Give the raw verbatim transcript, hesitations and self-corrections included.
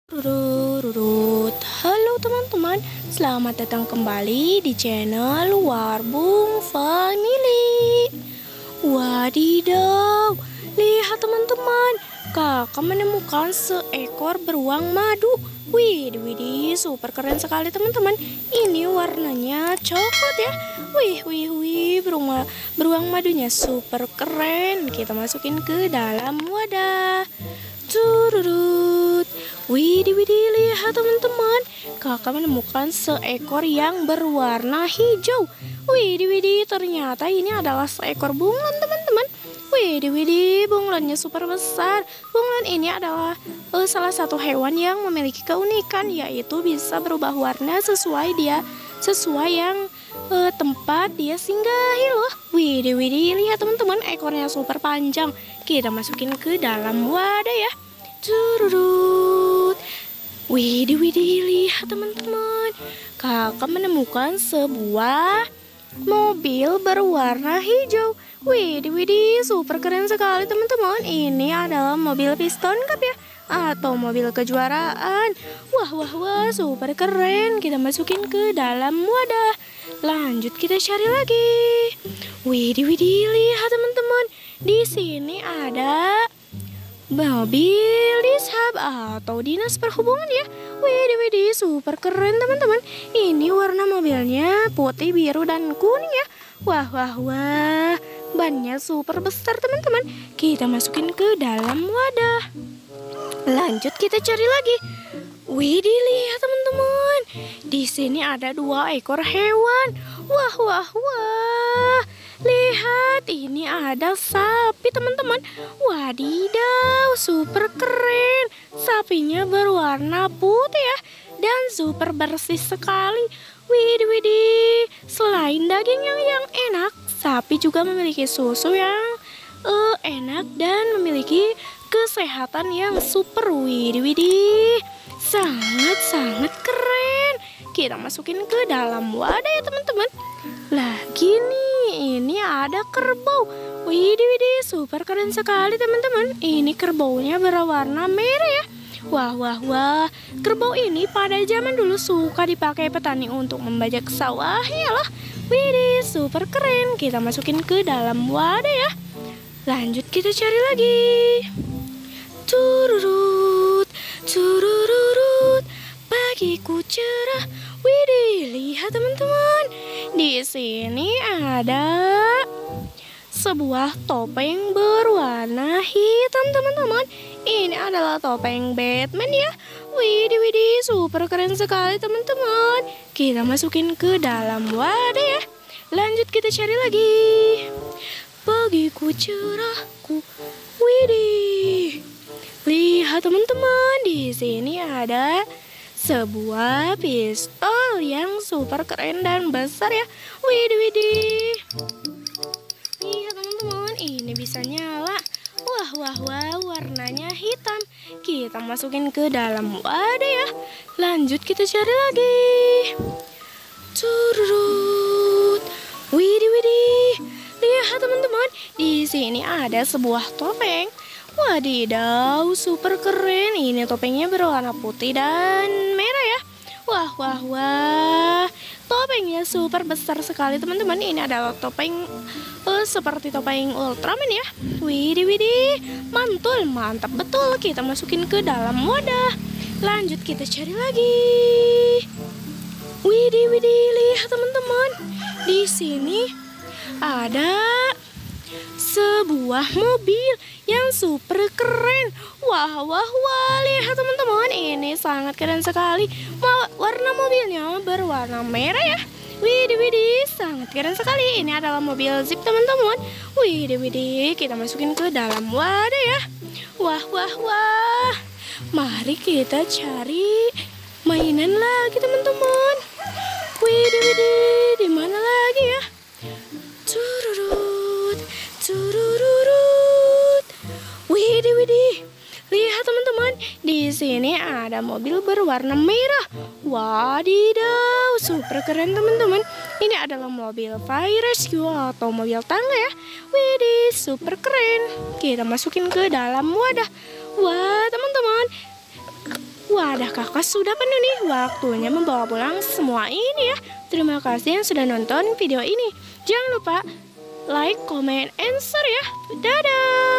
Rurut, halo teman-teman, selamat datang kembali di channel Warbung Family. Wadidaw, lihat teman-teman, kakak menemukan seekor beruang madu. Wih, widih, super keren sekali teman-teman. Ini warnanya coklat ya. Wih, wih, wih, beruang, ma beruang madunya super keren. Kita masukin ke dalam wadah. Tururut. Widih, widih, lihat teman-teman, kakak menemukan seekor yang berwarna hijau. Widih, widih, ternyata ini adalah seekor bunglon teman-teman. Widih, widih, bunglonnya super besar. Bunglon ini adalah uh, salah satu hewan yang memiliki keunikan, yaitu bisa berubah warna sesuai dia sesuai yang uh, tempat dia singgahi loh. Widih, widih, lihat teman-teman, ekornya super panjang. Kita masukin ke dalam wadah ya. Cururut. Widih, widih, lihat teman-teman, kakak menemukan sebuah mobil berwarna hijau. Widih, widih, super keren sekali teman-teman. Ini adalah mobil piston cup ya, atau mobil kejuaraan. Wah, wah, wah, super keren. Kita masukin ke dalam wadah. Lanjut kita cari lagi. Widih, widih, lihat teman-teman, di sini ada mobil dishub atau dinas perhubungan ya. Widih, widih, super keren teman-teman. Ini warna mobilnya putih, biru, dan kuning ya. Wah, wah, wah, bannya super besar teman-teman. Kita masukin ke dalam wadah. Lanjut kita cari lagi. Widih, lihat teman-teman, di sini ada dua ekor hewan. Wah, wah, wah, lihat, ini ada sapi teman-teman. Wadidaw, super keren. Sapinya berwarna putih ya, dan super bersih sekali. Widih, widih, selain dagingnya yang enak, sapi juga memiliki susu yang uh, enak dan memiliki kesehatan yang super. Widih, widih, sangat-sangat keren. Kita masukin ke dalam wadah ya teman-teman. Lagi nih, ini ada kerbau. Widih, widih, super keren sekali teman-teman. Ini kerbaunya berwarna merah ya. Wah, wah, wah, kerbau ini pada zaman dulu suka dipakai petani untuk membajak sawahnya loh. Widih, super keren. Kita masukin ke dalam wadah ya. Lanjut kita cari lagi. Tururut, tururut, pagiku cerah. Widih, lihat teman-teman, di sini ada sebuah topeng berwarna hitam teman-teman. Ini adalah topeng Batman ya. Widih, widih, super keren sekali teman-teman. Kita masukin ke dalam wadah ya. Lanjut kita cari lagi. Pagiku cerahku. Widih, lihat teman-teman, di sini ada sebuah pistol yang super keren dan besar ya. Widih, widih, lihat teman-teman, ini bisa nyala. Wah, wah, wah, warnanya hitam. Kita masukin ke dalam wadah ya. Lanjut kita cari lagi. Curut. Widih, widih, lihat teman-teman, di sini ada sebuah topeng. Wadidaw, super keren. Ini topengnya berwarna putih dan merah ya. Wah, wah, wah, topengnya super besar sekali teman-teman. Ini adalah topeng uh, seperti topeng Ultraman ya. Widih, widih, mantul, mantap betul. Kita masukin ke dalam wadah. Lanjut kita cari lagi. Widih, widih, lihat teman-teman, di sini ada sebuah mobil yang super keren. Wah, wah, wah, lihat teman-teman, ini sangat keren sekali. Warna mobilnya berwarna merah ya. Widih, widih, sangat keren sekali. Ini adalah mobil Jeep teman-teman. Widih, widih, kita masukin ke dalam wadah ya. Wah, wah, wah, mari kita cari mainan lagi teman-teman. Widih, widih, di mana lagi ya? Tururut, tururut. Widih, widih, lihat teman-teman, di sini ada mobil berwarna merah. Wadidaw, super keren teman-teman. Ini adalah mobil fire rescue atau mobil tangga ya. Widih, super keren. Kita masukin ke dalam wadah. Wah teman-teman, Wadah kakak sudah penuh nih, waktunya membawa pulang semua ini ya. Terima kasih yang sudah nonton video ini. Jangan lupa like, comment, and share ya. Dadah!